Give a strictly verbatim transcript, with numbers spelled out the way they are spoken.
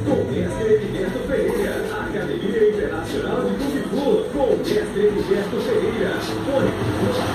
com o mestre Heriberto Pereira. Academia Internacional de Kung Fu com o mestre Heriberto Pereira. Fone